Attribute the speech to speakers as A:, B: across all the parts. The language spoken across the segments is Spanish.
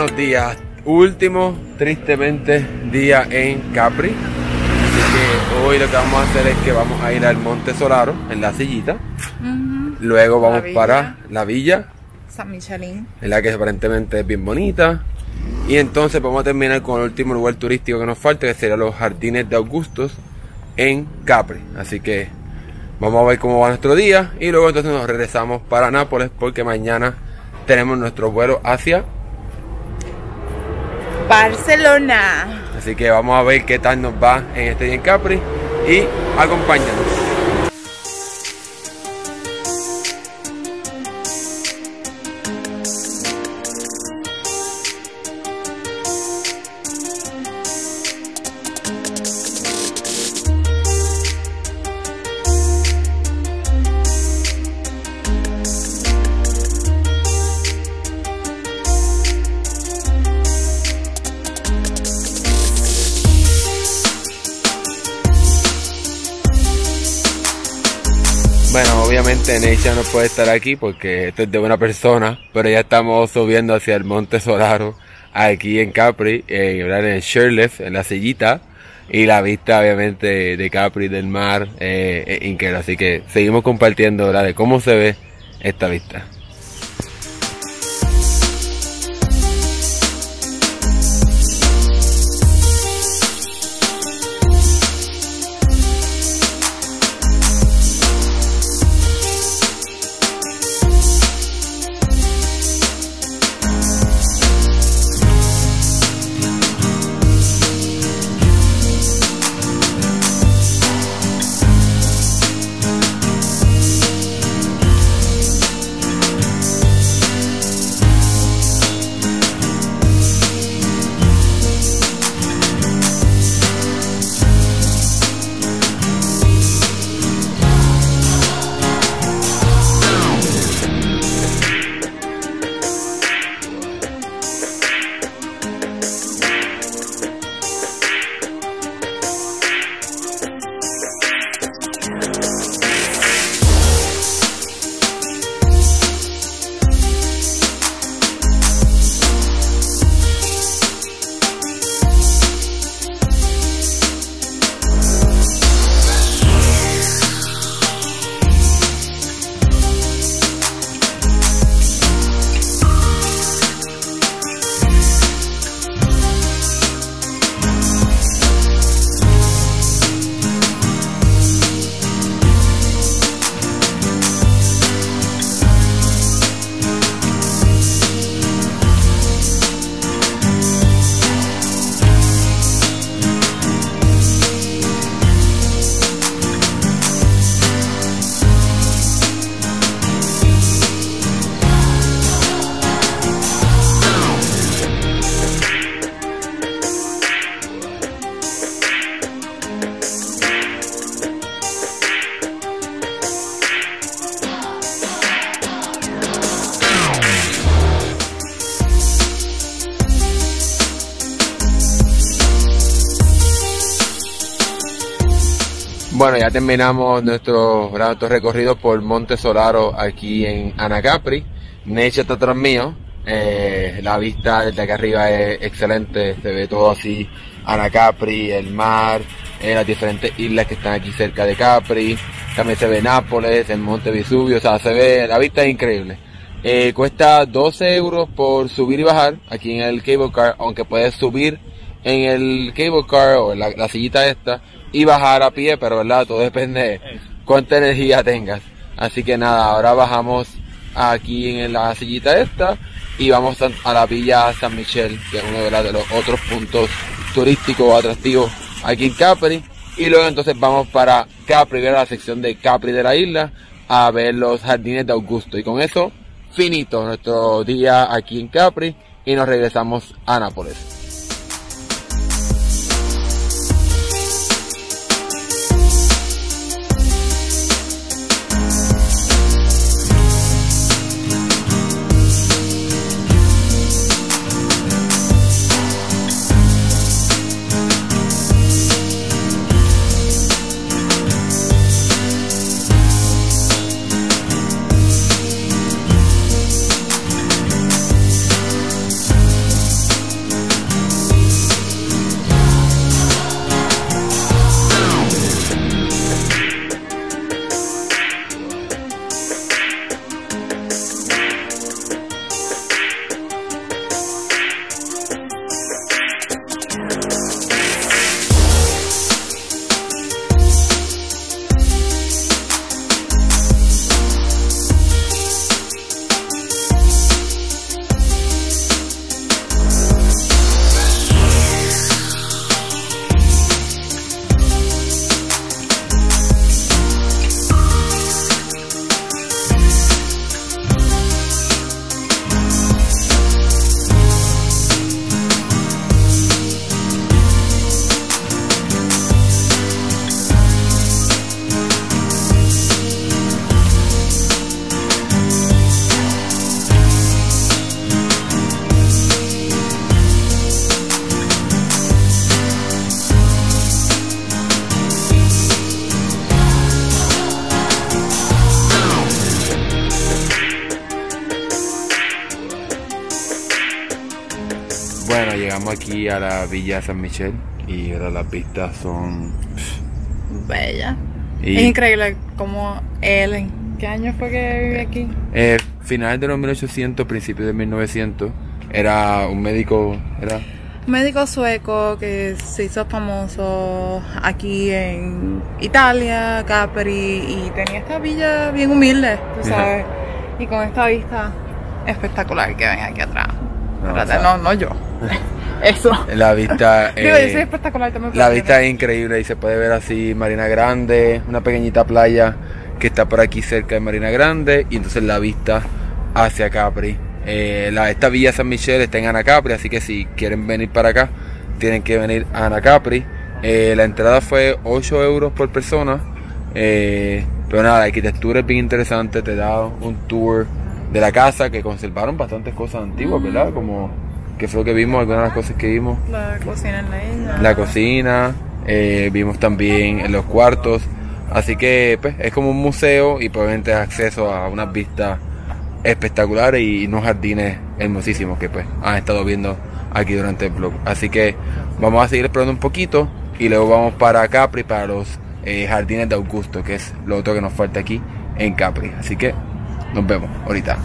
A: Buenos días, último tristemente día en Capri. Así que hoy lo que vamos a hacer es que vamos a ir al Monte Solaro en la sillita. Luego vamos para la villa
B: San Michelin,
A: en la que aparentemente es bien bonita. Y entonces vamos a terminar con el último lugar turístico que nos falta, que sería los Jardines de Augustus en Capri. Así que vamos a ver cómo va nuestro día y luego entonces nos regresamos para Nápoles, porque mañana tenemos nuestro vuelo hacia
B: Barcelona.
A: Así que vamos a ver qué tal nos va en este día en Capri y acompáñanos. Bueno, obviamente Neisha no puede estar aquí porque esto es de una persona, pero ya estamos subiendo hacia el Monte Solaro, aquí en Capri, en Shirley, en la sillita, y la vista obviamente de Capri, del mar, es increíble. Así que seguimos compartiendo, ¿verdad?, de cómo se ve esta vista. Bueno, ya terminamos nuestro recorrido por Monte Solaro aquí en Anacapri. Neisha está atrás mío. La vista desde acá arriba es excelente. Se ve todo así, Anacapri, el mar, las diferentes islas que están aquí cerca de Capri. También se ve Nápoles, el Monte Vesubio. O sea, se ve, la vista es increíble. Cuesta 12 euros por subir y bajar aquí en el cable car, aunque puedes subir en el cable car o en la sillita esta y bajar a pie, pero verdad, todo depende de cuánta energía tengas. Así que nada, ahora bajamos aquí en la sillita esta y vamos a la villa San Michel, que es uno de los otros puntos turísticos o atractivos aquí en Capri. Y luego entonces vamos para Capri, a la sección de Capri de la isla, a ver los Jardines de Augusto. Y con eso, finito nuestro día aquí en Capri y nos regresamos a Nápoles. llegamos aquí a la Villa San Michel y ahora las vistas son
B: bella.
A: y
B: Es increíble como él, ¿en qué año fue que vive aquí?
A: final de los 1800, principios de 1900, era un médico,
B: Un médico sueco que se hizo famoso aquí en Italia, Capri, y tenía esta villa bien humilde, tú sabes, y con esta vista espectacular que ven aquí atrás. Espérate, no yo. Eso.
A: La vista,
B: Digo, yo soy espectacular también.
A: la vista es increíble y se puede ver así Marina Grande, una pequeñita playa que está por aquí cerca de Marina Grande, y entonces la vista hacia Capri. Esta Villa San Michel está en Anacapri, así que si quieren venir para acá tienen que venir a Anacapri. La entrada fue 8 euros por persona, pero nada, la arquitectura es bien interesante, te da un tour de la casa, que conservaron bastantes cosas antiguas, ¿verdad? Como que fue lo que vimos, algunas de las cosas que vimos.
B: La cocina en la isla.
A: La cocina, vimos también en los cuartos, así que pues, es como un museo y probablemente acceso a unas vistas espectaculares y unos jardines hermosísimos que pues han estado viendo aquí durante el vlog. Así que vamos a seguir explorando un poquito y luego vamos para Capri, para los jardines de Augusto, que es lo otro que nos falta aquí en Capri. Así que nos vemos ahorita.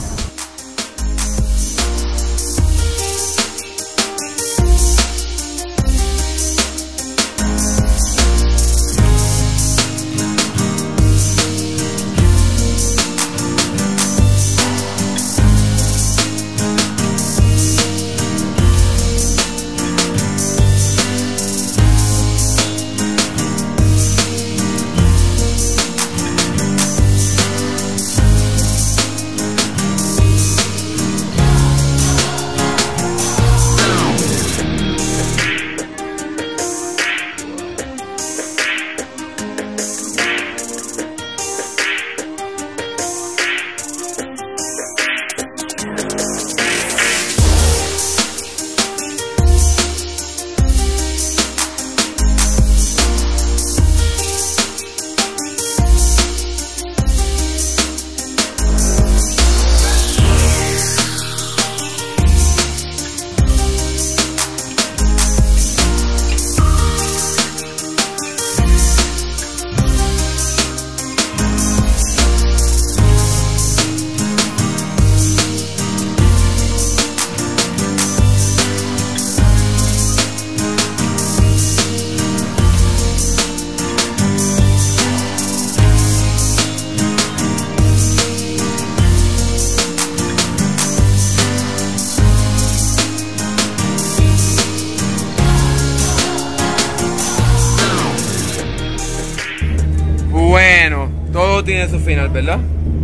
A: Bueno, todo tiene su final, ¿verdad?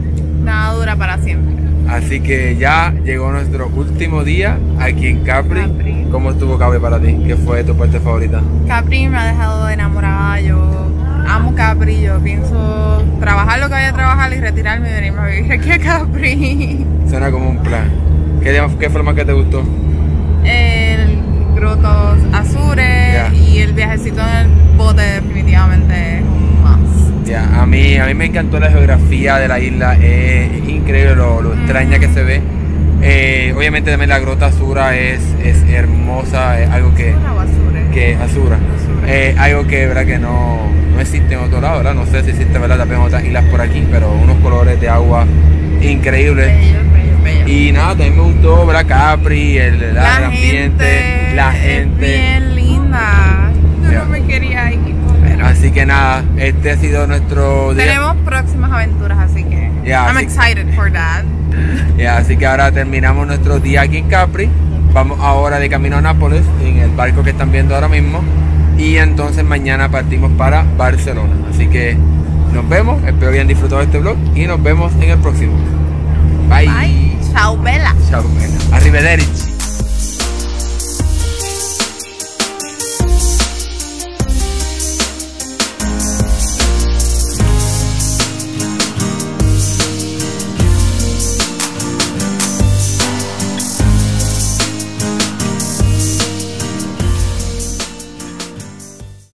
B: Nada dura para siempre.
A: Así que ya llegó nuestro último día aquí en Capri.
B: Capri.
A: ¿Cómo estuvo Capri para ti? ¿Qué fue tu parte favorita?
B: Capri me ha dejado enamorada, yo amo Capri, yo pienso trabajar lo que vaya a trabajar y retirarme y venirme a vivir aquí a Capri.
A: Suena como un plan. ¿Qué fue lo más que te gustó?
B: El Grottos Azures y el viajecito en el bote definitivamente es un must.
A: Ya, a mí me encantó la geografía de la isla, es increíble lo extraña que se ve. Obviamente también la Grota Azura es hermosa, es algo que Azura. Algo que verdad que no existe en otro lado, ¿verdad? No sé si existe, ¿verdad? También otras islas por aquí, pero unos colores de agua increíbles.
B: Bello.
A: Y nada, también me gustó, ¿verdad? Capri, el ambiente, la gente.
B: Bien linda. Yo no me quería ir, pero...
A: Así que nada, este ha sido nuestro día.
B: Tenemos próximas aventuras, así que I'm excited for that.
A: Así que ahora terminamos nuestro día aquí en Capri. Vamos ahora de camino a Nápoles en el barco que están viendo ahora mismo. Y entonces mañana partimos para Barcelona. Así que nos vemos, espero que hayan disfrutado de este vlog y nos vemos en el próximo. Bye.
B: Bye. Ciao, bella.
A: Ciao, bella. Arrivederci.